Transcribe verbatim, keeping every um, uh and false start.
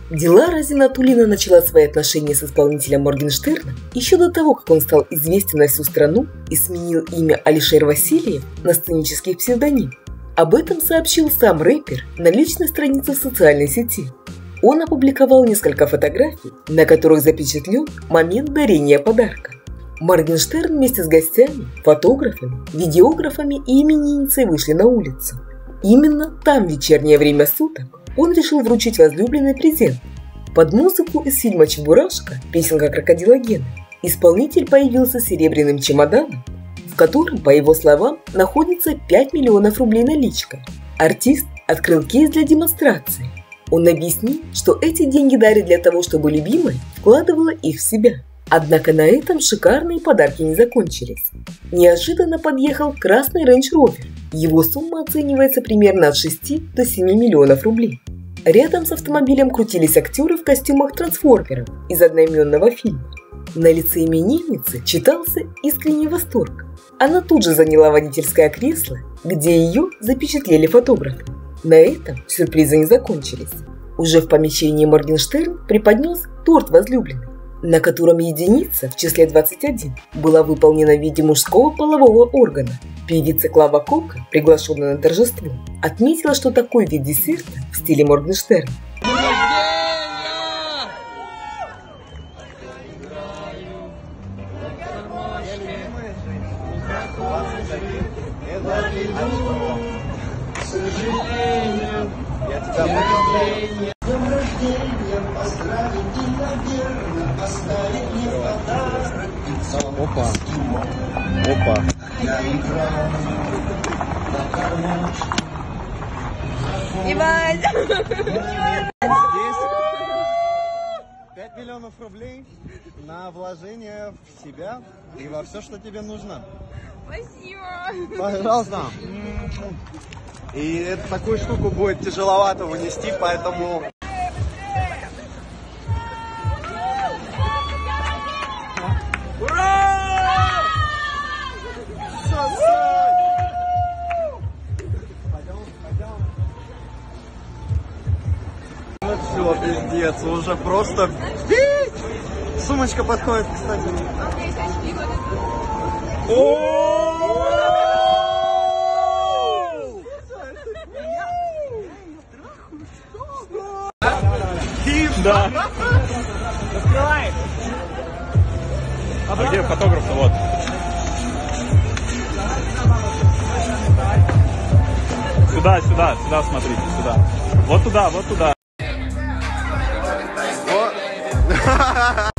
Дилара Зиннатуллина начала свои отношения с исполнителем Моргенштерном еще до того, как он стал известен на всю страну и сменил имя Алишер Васильев на сценический псевдоним. Об этом сообщил сам рэпер на личной странице в социальной сети. Он опубликовал несколько фотографий, на которых запечатлен момент дарения подарка. Моргенштерн вместе с гостями, фотографами, видеографами и именинницей вышли на улицу. Именно там в вечернее время суток он решил вручить возлюбленной презент. Под музыку из фильма «Чебурашка» песенка крокодила Гены исполнитель появился с серебряным чемоданом, в котором, по его словам, находится пять миллионов рублей наличкой. Артист открыл кейс для демонстрации. Он объяснил, что эти деньги дарят для того, чтобы любимая вкладывала их в себя. Однако на этом шикарные подарки не закончились. Неожиданно подъехал красный Range Rover. Его сумма оценивается примерно от шести до семи миллионов рублей. Рядом с автомобилем крутились актеры в костюмах трансформеров из одноименного фильма. На лице именинницы читался искренний восторг. Она тут же заняла водительское кресло, где ее запечатлели фотографы. На этом сюрпризы не закончились. Уже в помещении Моргенштерн преподнес торт возлюбленной, на котором единица в числе двадцать один была выполнена в виде мужского полового органа. Певица Клава Кока, приглашенная на торжество, отметила, что такой вид десерта в стиле Моргенштерна. Опа. Опа. Ебать! пять миллионов рублей на вложение в себя и во все, что тебе нужно. Спасибо! Пожалуйста. И эту такую штуку будет тяжеловато вынести, поэтому... Ура! Пойдем, пойдем. Вот все, пиздец, уже просто... Сумочка подходит, кстати. Да. Открывай. А где фотограф-то? Вот. Сюда, сюда, сюда смотрите, сюда. Вот туда, вот туда. Вот.